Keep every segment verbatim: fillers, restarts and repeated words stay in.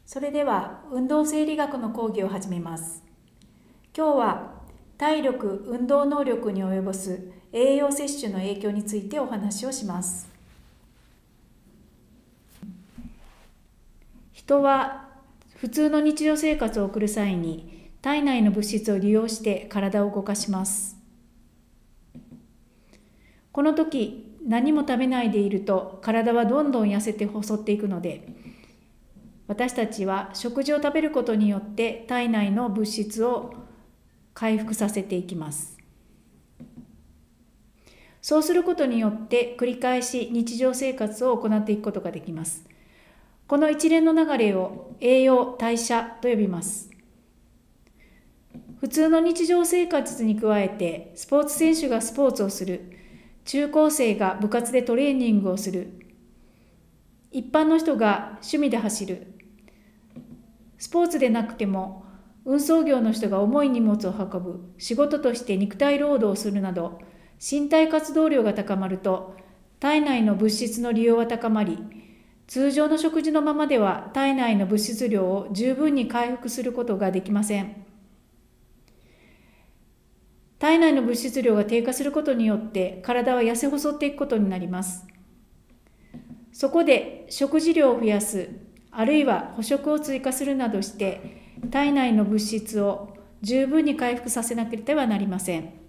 それでは運動生理学の講義を始めます。今日は体力・運動能力に及ぼす栄養摂取の影響についてお話をします。人は普通の日常生活を送る際に体内の物質を利用して体を動かします。この時何も食べないでいると体はどんどん痩せて細っていくので、私たちは食事を食べることによって体内の物質を回復させていきます。そうすることによって繰り返し日常生活を行っていくことができます。この一連の流れを栄養代謝と呼びます。普通の日常生活に加えてスポーツ選手がスポーツをする、中高生が部活でトレーニングをする、一般の人が趣味で走る、スポーツでなくても運送業の人が重い荷物を運ぶ、仕事として肉体労働をするなど身体活動量が高まると体内の物質の利用は高まり、通常の食事のままでは体内の物質量を十分に回復することができません。体内の物質量が低下することによって体は痩せ細っていくことになります。そこで食事量を増やす、あるいは補食を追加するなどして体内の物質を十分に回復させなければなりません。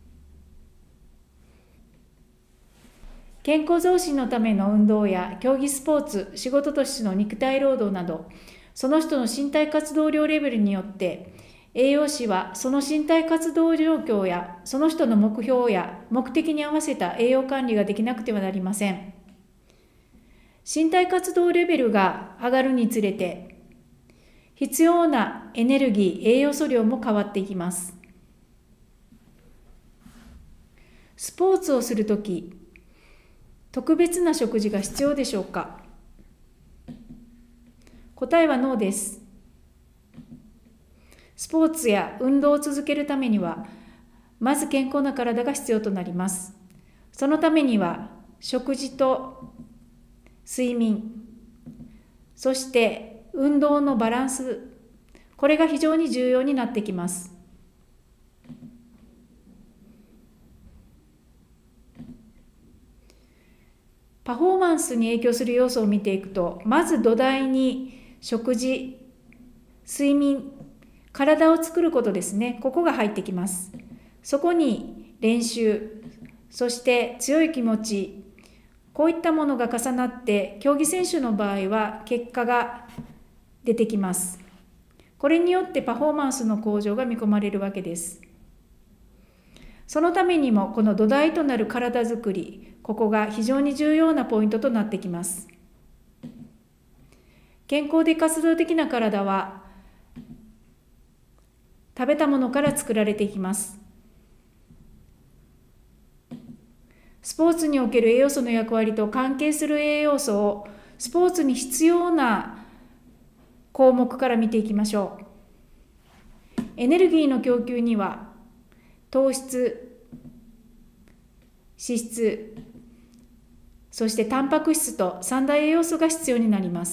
健康増進のための運動や競技スポーツ、仕事としての肉体労働など、その人の身体活動量レベルによって栄養士はその身体活動状況やその人の目標や目的に合わせた栄養管理ができなくてはなりません。身体活動レベルが上がるにつれて必要なエネルギー、栄養素量も変わっていきます。スポーツをするとき、特別な食事が必要でしょうか？答えはノーです。スポーツや運動を続けるためには、まず健康な体が必要となります。そのためには、食事と睡眠、そして運動のバランス、これが非常に重要になってきます。パフォーマンスに影響する要素を見ていくと、まず土台に食事、睡眠、体を作ることですね。ここが入ってきます。そこに練習、そして強い気持ち、こういったものが重なって、競技選手の場合は結果が出てきます。これによってパフォーマンスの向上が見込まれるわけです。そのためにもこの土台となる体づくり、ここが非常に重要なポイントとなってきます。健康で活動的な体は食べたものから作られていきます。スポーツにおける栄養素の役割と関係する栄養素をスポーツに必要な項目から見ていきましょう。エネルギーの供給には糖質、脂質、そしてタンパク質と三大栄養素が必要になります。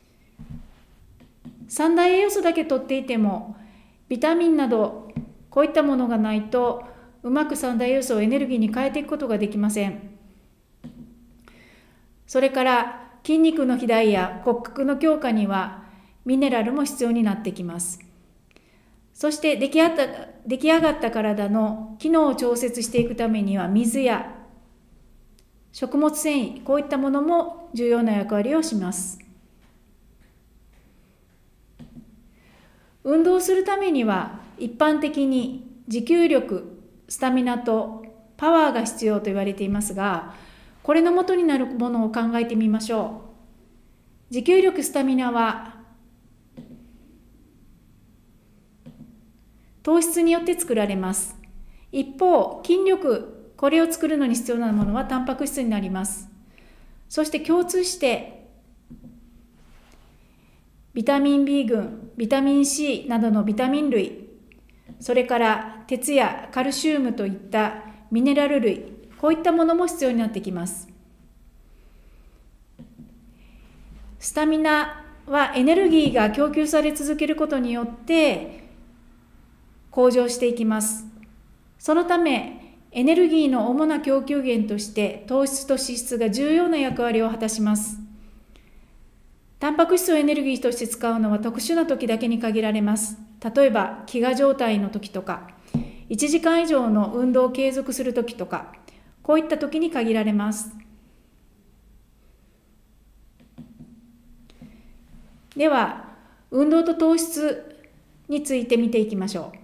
三大栄養素だけ取っていてもビタミンなどこういったものがないとうまく三大栄養素をエネルギーに変えていくことができません。それから筋肉の肥大や骨格の強化にはミネラルも必要になってきます。そして出来上がった、出来上がった体の機能を調節していくためには水や食物繊維、こういったものも重要な役割をします。運動するためには一般的に持久力、スタミナとパワーが必要と言われていますが、これの元になるものを考えてみましょう。持久力、スタミナは糖質によって作られます。一方、筋力、これを作るのに必要なものはタンパク質になります。そして共通してビタミン B 群、ビタミン C などのビタミン類、それから鉄やカルシウムといったミネラル類、こういったものも必要になってきます。スタミナはエネルギーが供給され続けることによって向上していきます。そのため、エネルギーの主な供給源として糖質と脂質が重要な役割を果たします。タンパク質をエネルギーとして使うのは特殊な時だけに限られます。例えば、飢餓状態の時とか、いちじかん以上の運動を継続する時とか、こういった時に限られます。では、運動と糖質について見ていきましょう。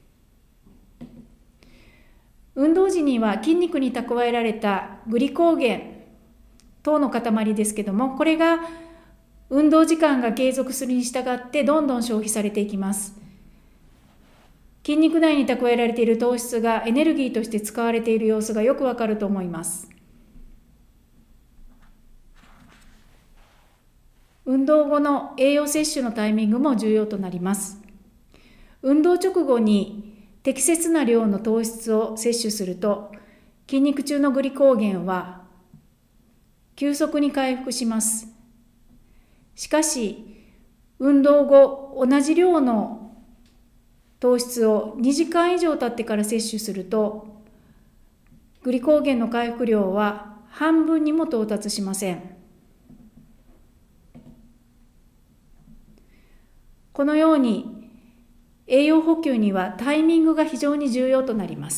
運動時には筋肉に蓄えられたグリコーゲン等の塊ですけども、これが運動時間が継続するに従ってどんどん消費されていきます。筋肉内に蓄えられている糖質がエネルギーとして使われている様子がよくわかると思います。運動後の栄養摂取のタイミングも重要となります。運動直後に適切な量の糖質を摂取すると、筋肉中のグリコーゲンは急速に回復します。しかし、運動後、同じ量の糖質をにじかん以上経ってから摂取すると、グリコーゲンの回復量は半分にも到達しません。このように、栄養補給にはタイミングが非常に重要となります。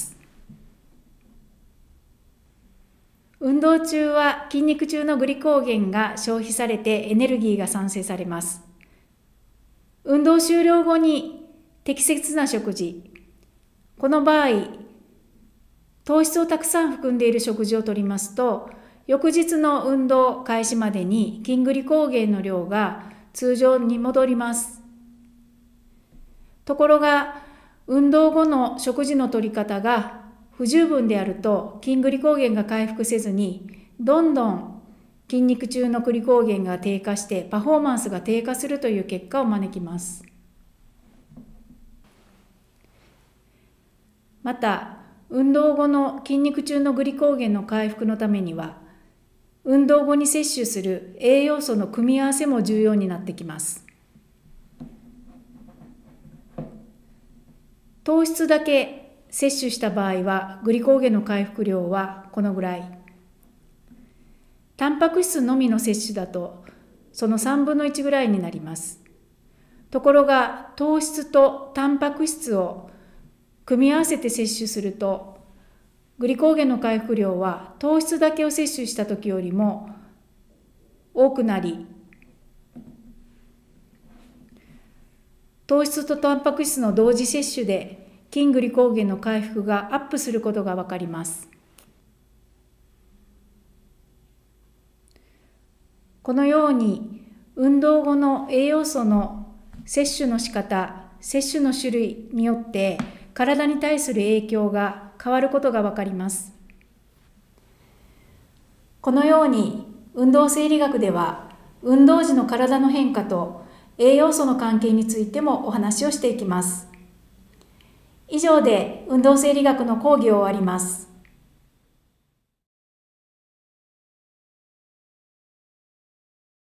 運動中は筋肉中のグリコーゲンが消費されてエネルギーが産生されます。運動終了後に適切な食事、この場合、糖質をたくさん含んでいる食事をとりますと、翌日の運動開始までに筋グリコーゲンの量が通常に戻ります。ところが、運動後の食事の取り方が不十分であると、筋グリコーゲンが回復せずに、どんどん筋肉中のグリコーゲンが低下して、パフォーマンスが低下するという結果を招きます。また、運動後の筋肉中のグリコーゲンの回復のためには、運動後に摂取する栄養素の組み合わせも重要になってきます。糖質だけ摂取した場合は、グリコーゲンの回復量はこのぐらい。タンパク質のみの摂取だと、そのさんぶんのいちぐらいになります。ところが、糖質とタンパク質を組み合わせて摂取すると、グリコーゲンの回復量は糖質だけを摂取した時よりも多くなり、糖質とタンパク質の同時摂取で筋グリコーゲンの回復がアップすることがわかります。このように運動後の栄養素の摂取の仕方、摂取の種類によって体に対する影響が変わることがわかります。このように運動生理学では運動時の体の変化と栄養素の関係についてもお話をしていきます。以上で運動生理学の講義を終わります。